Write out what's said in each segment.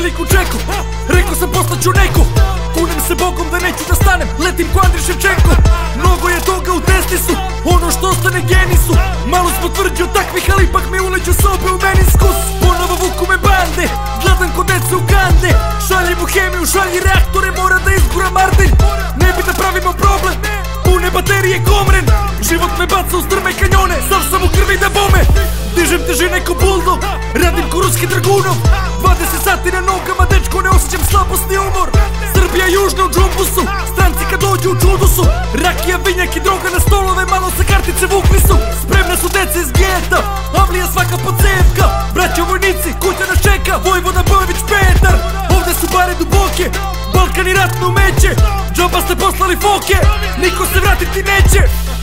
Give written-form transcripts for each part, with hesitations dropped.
veliku džeku. Rekao sam postaću neko, kunem se Bogom da neću da stanem. Letim ko Andriy Ševčenko. Mnogo je toga u testisu, ono što ostane geni su. Malo smo tvrđi od takvih, ali ipak mi uleđu sobe u meniskus. Ponovo vuku me bande, gladan ko deca u kande. Šaljem u hemiju, šalji reaktore, mora da izgura Martin. Ne bi da pravimo problem, pune baterije komren. Život me baca u strme kanjone, sav sam u krvi da bome. Dižem težine ko buldog, radim ko ruski dragunov. 20 sati na nogama, dečko, ne osjećam slabost ni umor. Srbija južna u džumbusu, stranci kad dođu u čudu su. Rakija, vinjak i droga na stolove, malo sa kartice vukli su. Spremna su deca iz geta, Avlija svaka podzevka. Braća vojnici, kuća nas čeka, Vojvoda Bojović Petar. Ovde su bare duboke, Balkan i ratno umeće. Džaba ste poslali foke, niko se vratiti neće.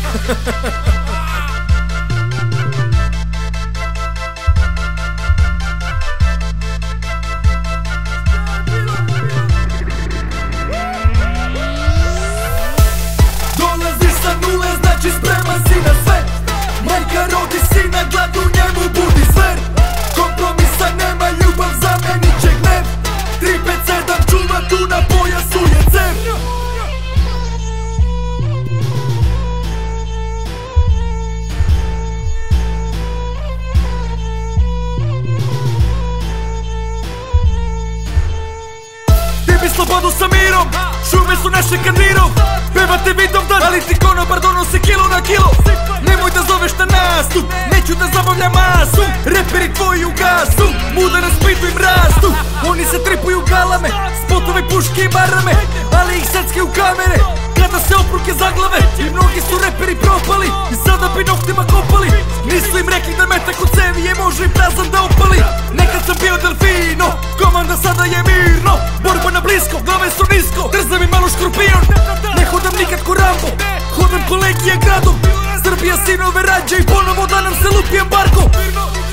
Dolazi sa nule, znači spreman si na sve. Majka rodi sina, glad u njemu budi zver. Kompromisa nema, ljubav zamenit će gnev. 357 čuva tu na pojasu je cev. Slobodu sa mirom, šume su naše kandirom. Pevate Vidovdan, ali ti konobar donose kilo na kilo. Nemoj da zoveš na nastup, neću da zabavljam masu. Reperi tvoji u gasu, muda na spidu im rastu. Oni se tripuju galame, spotove, puške i marame, ali ih secke u kamere kada se opruke zaglave. I mnogi su reperi propali, i sada bi noktima kopali. Nisu im rekli da metak u cevi je može i prazan da opali. Nekad sam bio Delfino, komanda sada je mirno. Borba na blisko, glave su nisko, trzam i malo škorpion. Ne hodam nikad ko Rambo, hodam ko Legija gradom. Srbija sinove rađa i ponovo da nam se lupi embargo.